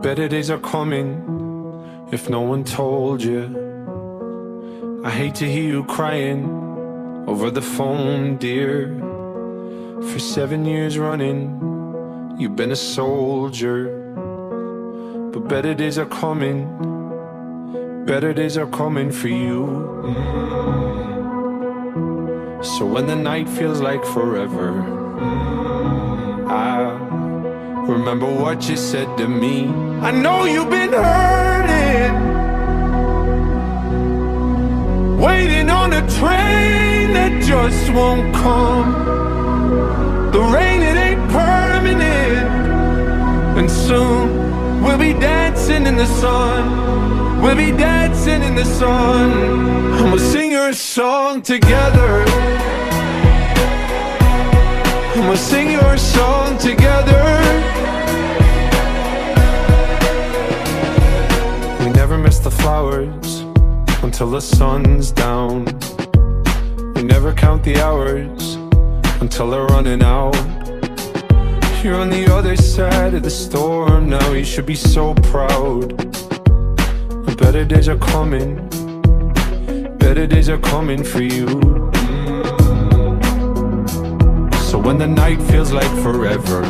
Better days are coming, if no one told you. I hate to hear you crying over the phone, dear. For 7 years running, you've been a soldier. But better days are coming, better days are coming for you. So when the night feels like forever, I remember what you said to me. I know you've been hurting, waiting on a train that just won't come. The rain, it ain't permanent, and soon we'll be dancing in the sun. We'll be dancing in the sun, and we'll sing your song together. And we'll sing your song together. We never miss the flowers until the sun's down. We never count the hours until they're running out. You're on the other side of the storm now, you should be so proud. Better days are coming, better days are coming for you. So when the night feels like forever,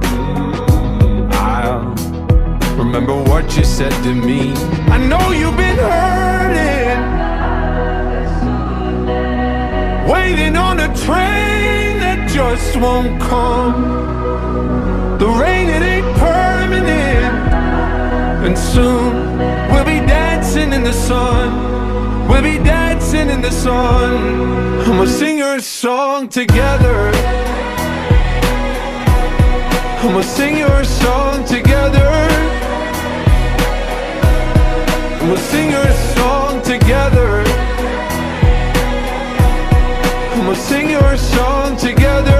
I'll remember what you said to me. I know you've been hurting, waiting on a train that just won't come. The rain, it ain't permanent, and soon we'll be dancing in the sun. We'll be dancing in the sun, and we'll sing your song together. And we'll sing your song together. And we'll sing your song together. And we'll sing your song together.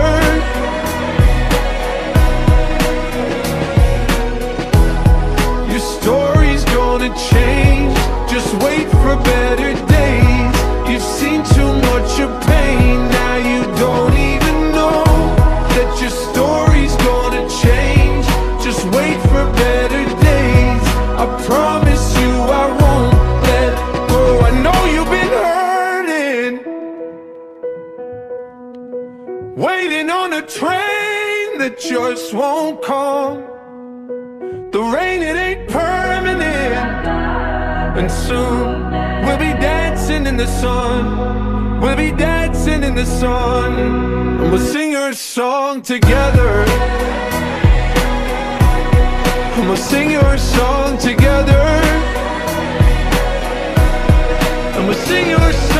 Your story's gonna change, just wait for better days. You've seen too much of pain, now you don't even know that your story's gonna change. Just wait for better days, I promise you I won't let go. I know you've been hurting, waiting on a train that just won't come. The rain, it ain't permanent, and soon we'll be dancing in the sun. We'll be dancing in the sun, and we'll sing your song together. And we'll sing your song together. And we'll sing your song.